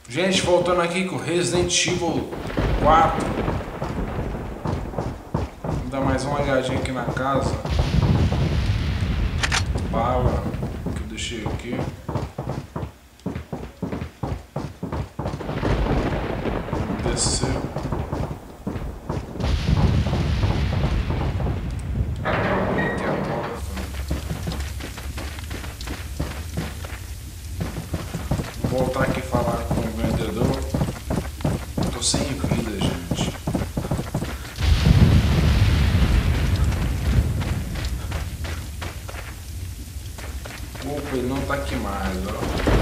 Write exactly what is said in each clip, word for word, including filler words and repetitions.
Gente, voltando aqui com Resident Evil quatro. Vou dar mais uma olhadinha aqui na casa. Bala que eu deixei aqui. Descer. Aqui a porta. Vou voltar aqui e falar com o vendedor. Tô sem vida, gente. Opa, ele não tá aqui mais, ó.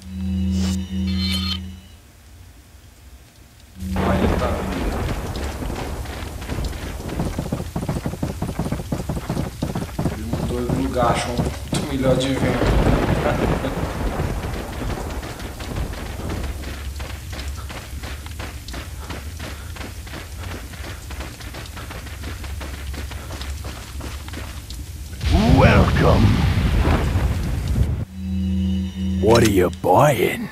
Ah, ele tá ali. Ele mudou de lugar, achou um milhão de vento. Welcome. What are you buying?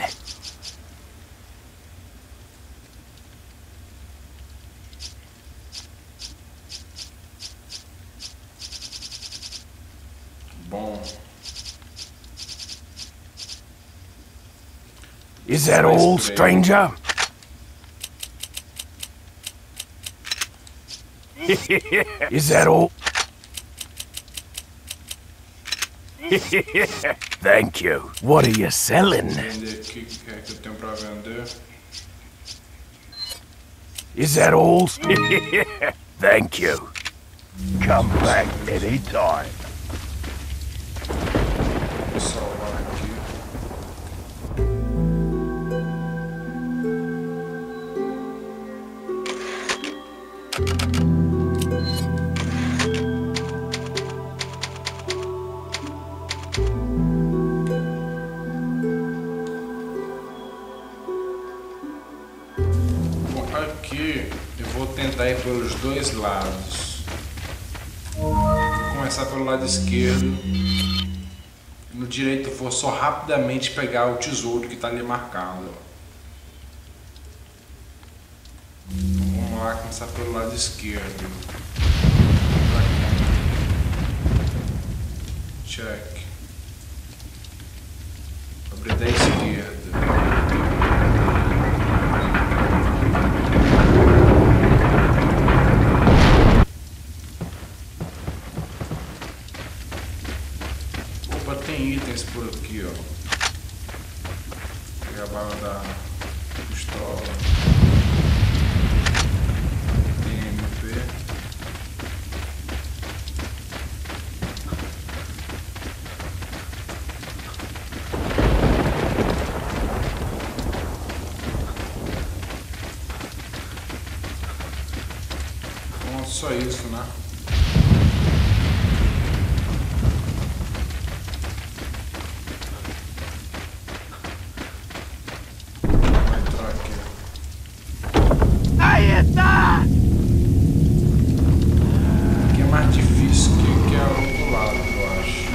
Bom. Is that all, stranger? Is that all? Thank you. What are you selling? Vender aqui, o que é que eu tenho pra vender? Is that all? Thank you. Come back anytime. Vou salvar aqui. Aqui eu vou tentar ir pelos dois lados. Vou começar pelo lado esquerdo. No direito eu vou só rapidamente pegar o tesouro que está ali marcado. Então, vamos lá, começar pelo lado esquerdo. Check. Abrir da esquerda. Tem itens por aqui, ó. Pegar a bala da pistola. Tem M P. Então, só isso, né? Aqui é mais difícil que, que é o outro lado, eu acho.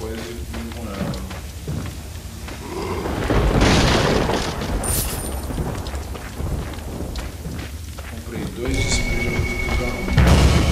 coisa e vim com ela. Comprei dois sprays de tudo.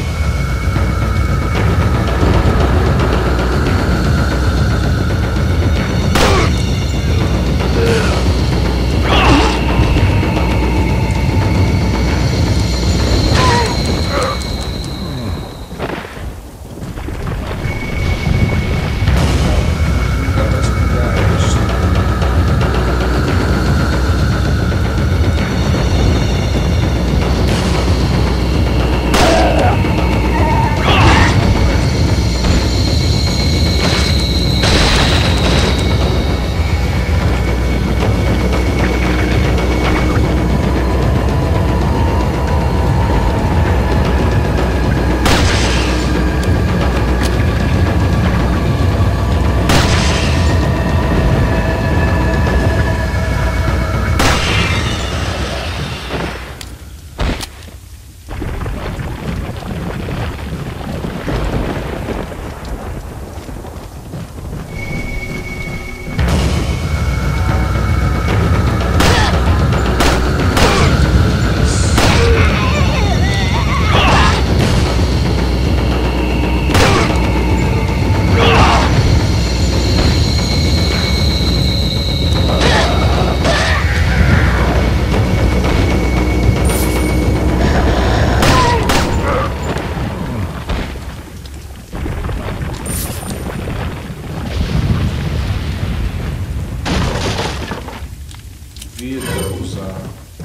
Vida usar.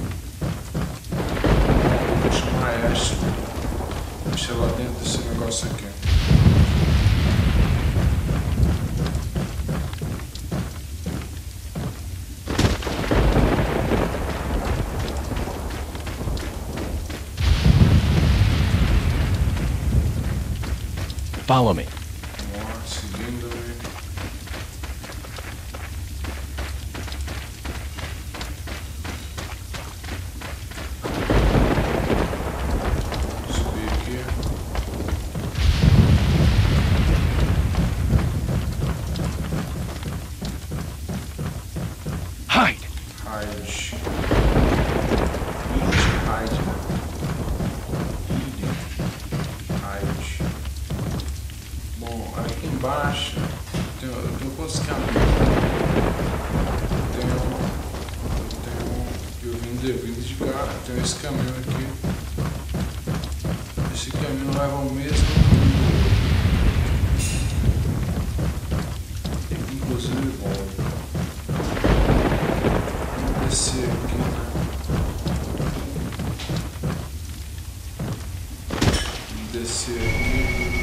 Vou chamar Ashley. Deixa ela dentro desse negócio aqui. Follow me. Vamos lá, seguindo aí. Subir aqui. Hide. Hide. Eat, hide. Eating. Hide. Bom, aqui embaixo tem, eu tenho quantos caminhos? Eu tenho, eu tenho, eu vim de, vim de cá, eu tenho esse caminho aqui. Esse caminho leva ao mesmo caminho. Inclusive, bom, vamos descer aqui, né? Vamos descer aqui.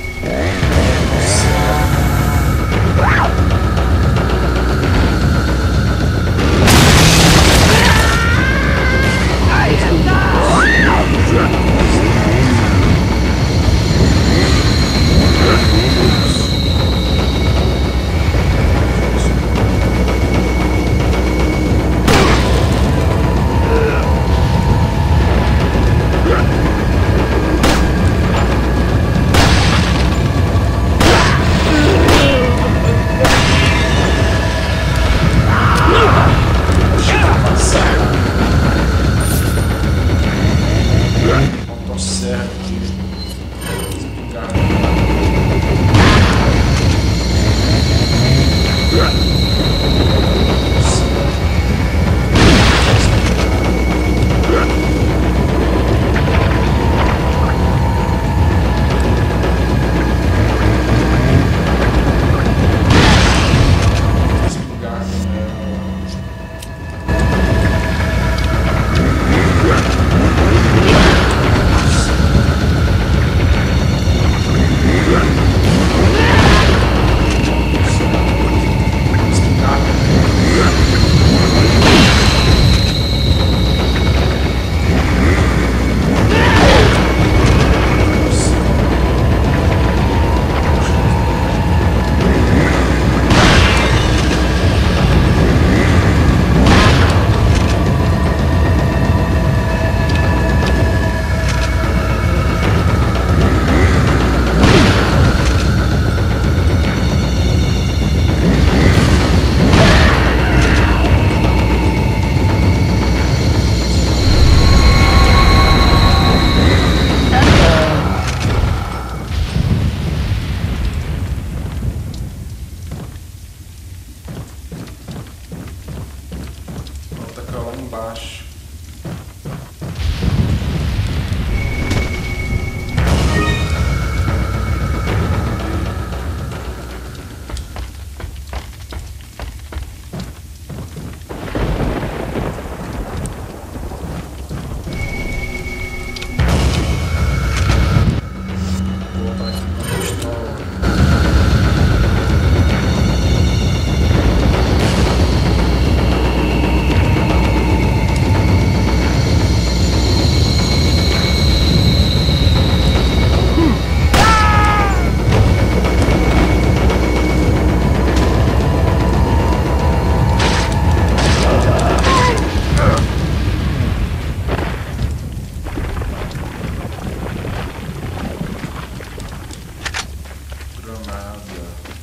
Granada.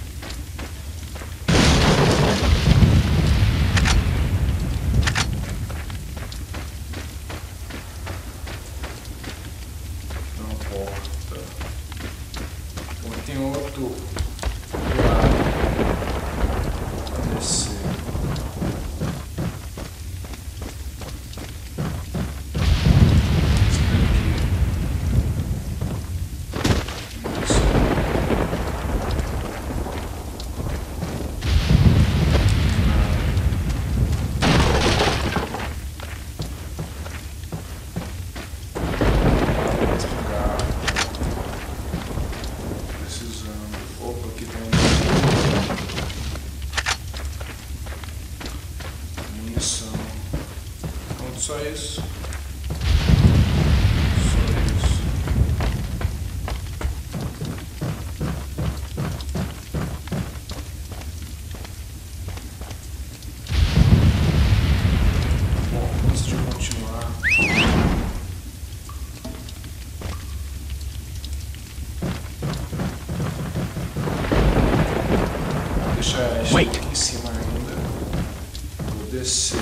Não importa. Bom, tem outro do lado pra descer. Só isso. Só isso. Bom, antes de continuar, vou deixar a Ashley aqui em cima ainda. Vou descer.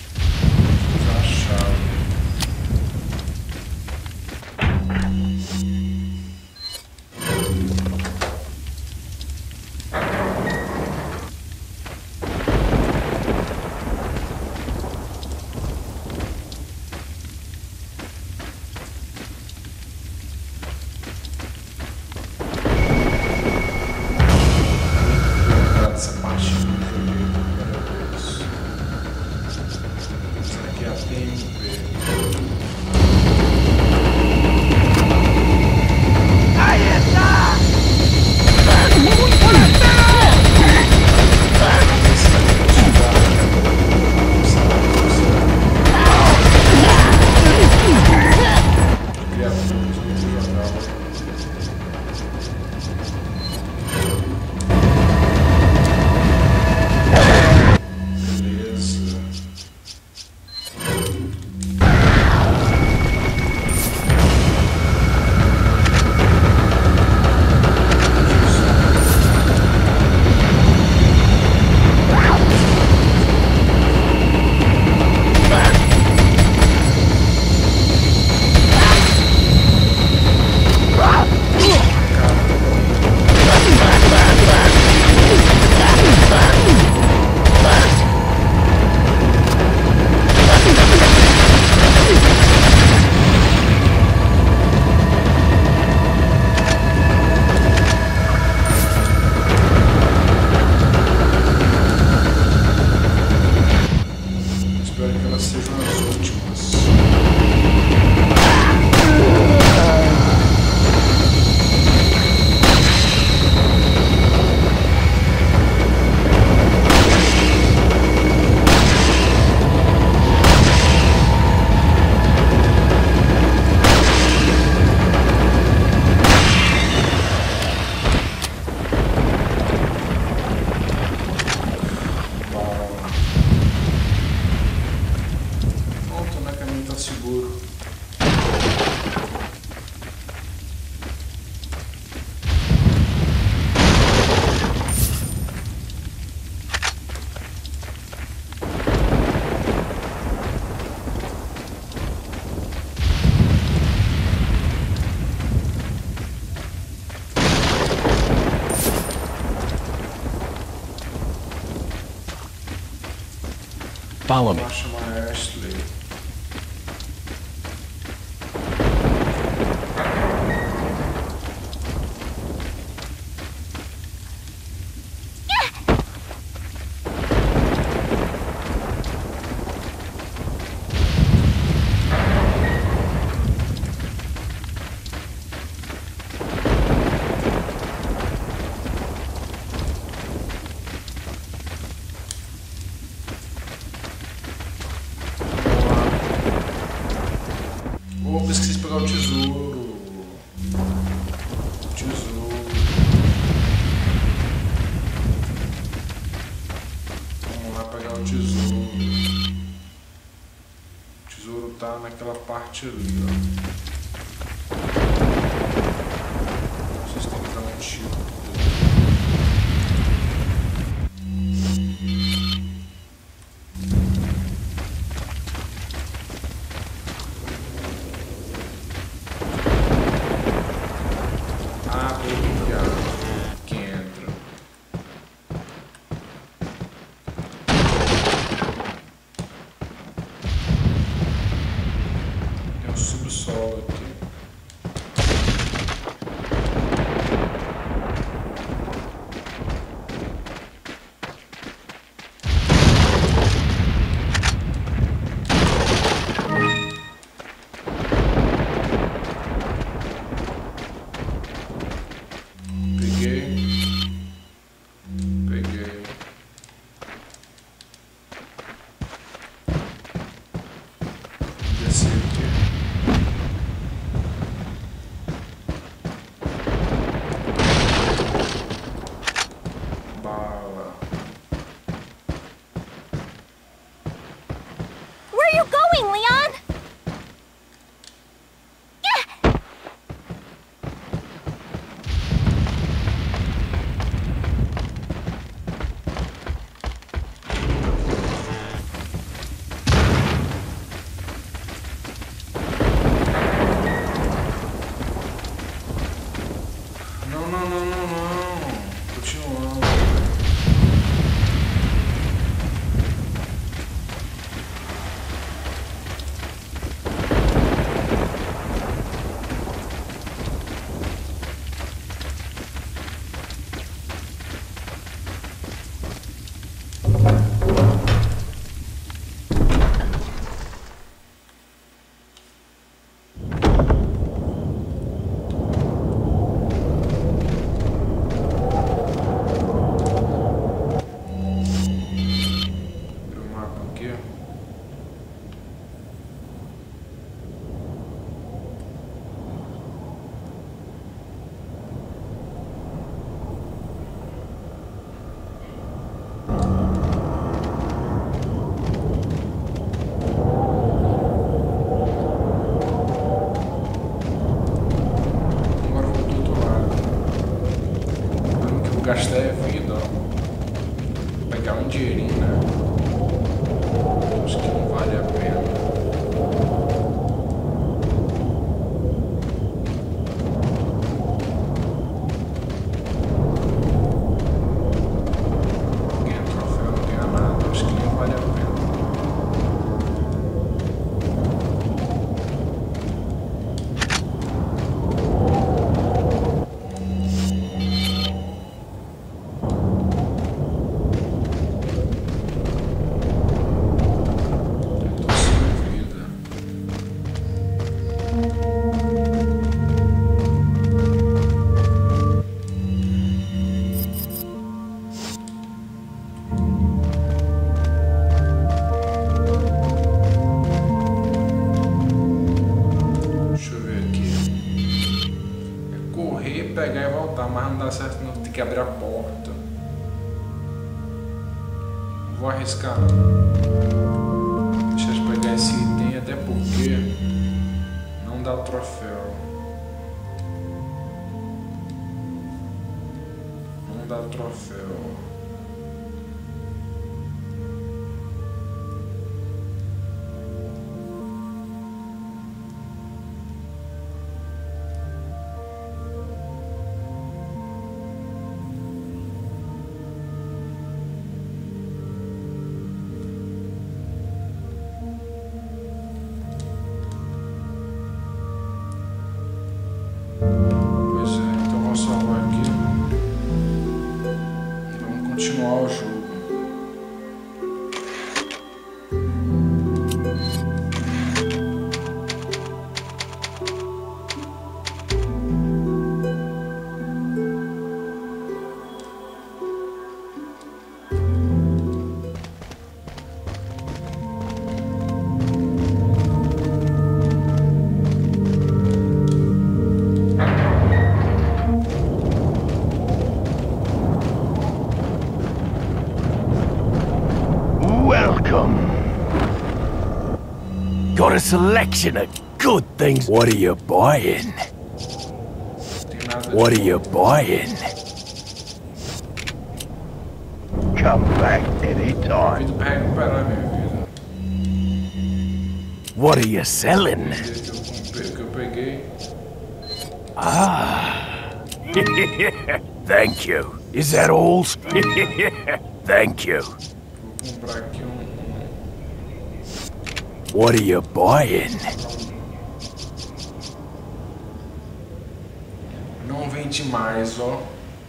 Essa parte do jogo primeira vez. Essa aqui é a T M P. Follow me. Acho uma Ashley. Opa, esqueci de pegar o tesouro. Tesouro. Vamos lá pegar o tesouro. O tesouro tá naquela parte ali, ó. Vocês têm que dar um tiro. gastar é vida, ó. Vou pegar um dinheirinho, né? Acho que não vale a pena. Ganha troféu, não ganha nada. Acho que não vale a pena. Pegar e voltar, mas não dá certo não, tem que abrir a porta. Não vou arriscar não. Deixa eu pegar esse item, até porque não dá troféu. Não dá troféu. Continuar o jogo. Got a selection of good things. What are you buying? What are you buying? Come back anytime. What are you selling? Ah. Thank you. Is that all? Thank you. What are you buying? Não vende mais, ó.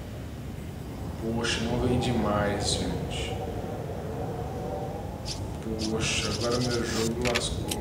Poxa, não vende mais, gente. Poxa, agora meu jogo lascou.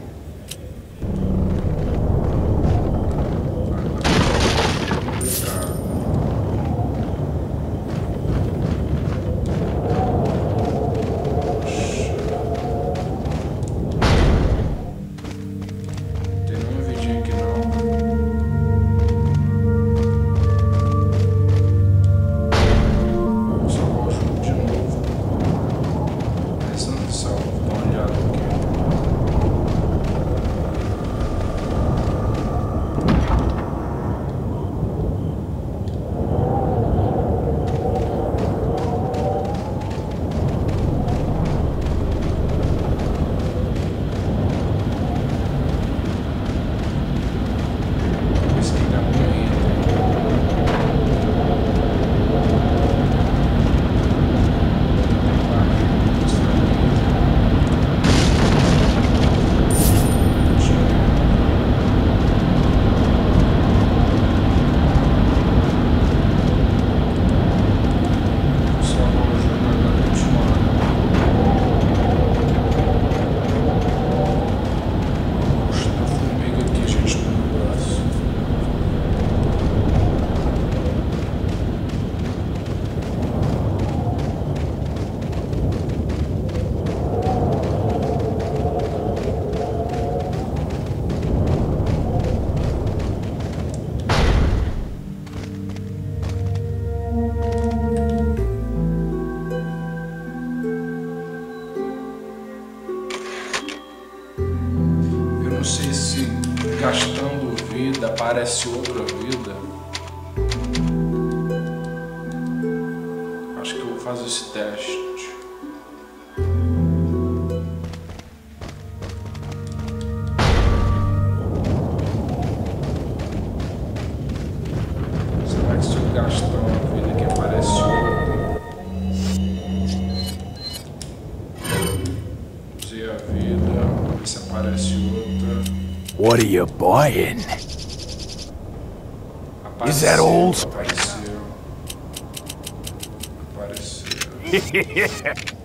Gastando vida, aparece outra vida. fazer esse teste. Será que se eu gastar uma vida que aparece outra? Usei a vida, se aparece outra. What are you buying? Apareceu, Is that all? Apareceu. Apareceu.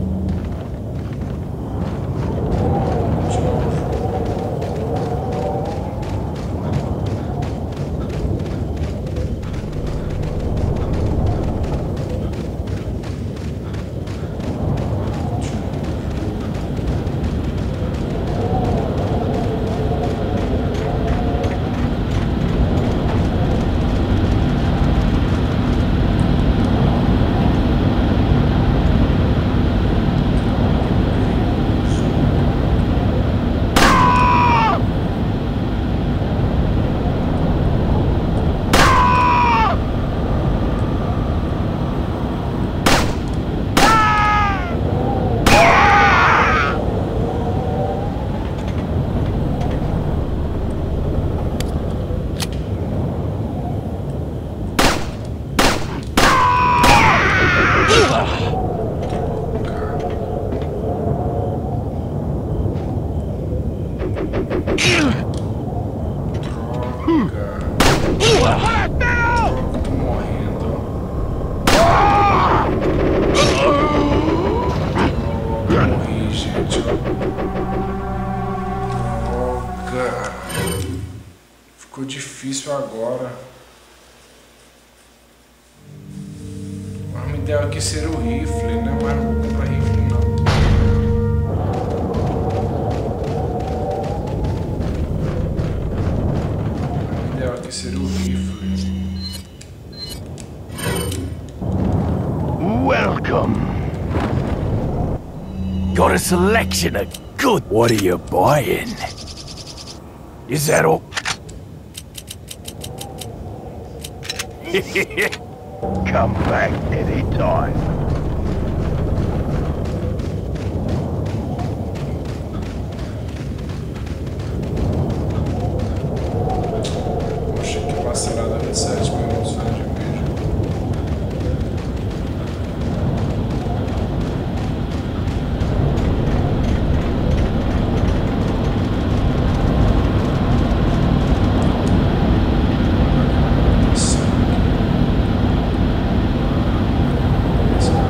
Ficou difícil agora. O arma ideal aqui seria o rifle, né? Mas não vou comprar rifle não. O arma ideal aqui seria o rifle. Welcome. Got a selection of good. What are you buying? Is that all? Come back anytime. Poxa, que vacilada, vinte e sete minutos de vídeo. Esse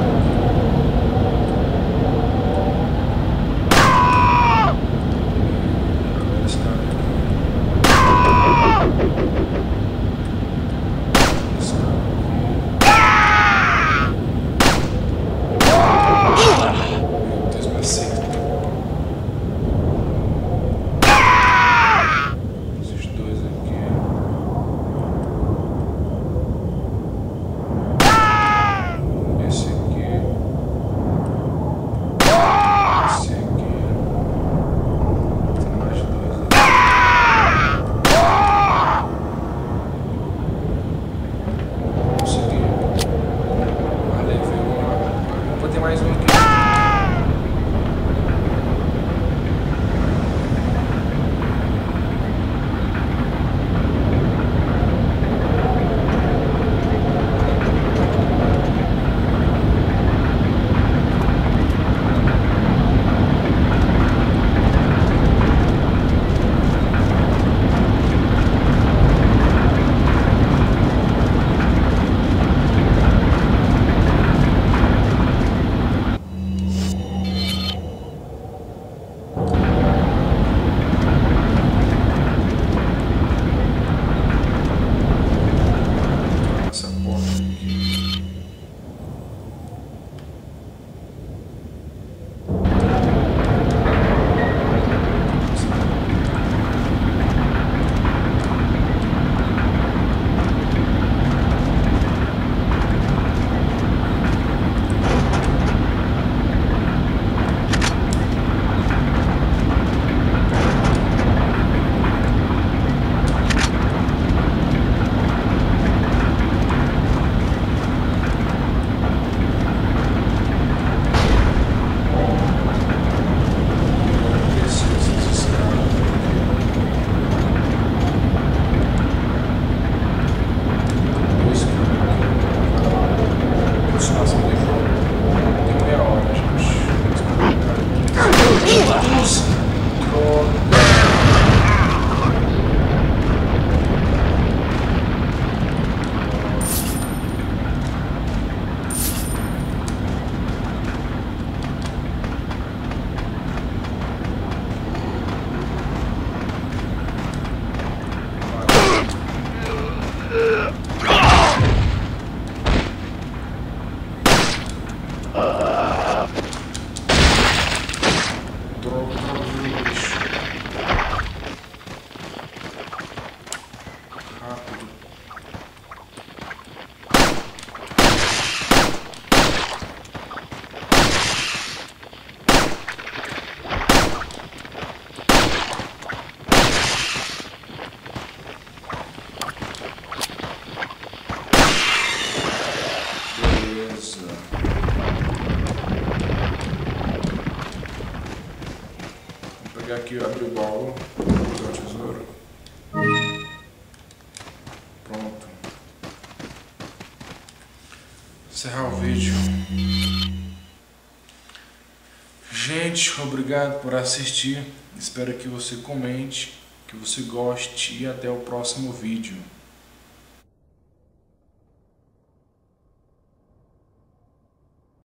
Beleza. Vou pegar aqui, abrir o baú, usar o tesouro. Pronto. Encerrar o vídeo. Gente, obrigado por assistir. Espero que você comente, que você goste e até o próximo vídeo.